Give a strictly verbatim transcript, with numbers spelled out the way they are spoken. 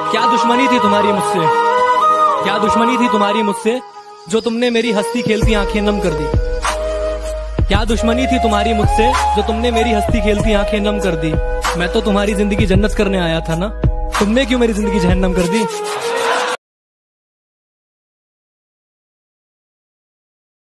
क्या दुश्मनी थी तुम्हारी मुझसे, क्या दुश्मनी थी तुम्हारी मुझसे जो तुमने मेरी हंसती खेलती आंखें नम कर दी। क्या दुश्मनी थी तुम्हारी मुझसे जो तुमने मेरी हंसती खेलती आंखें नम कर दी। मैं तो तुम्हारी जिंदगी जन्नत करने आया था ना, तुमने क्यों मेरी जिंदगी जहन्नम कर दी।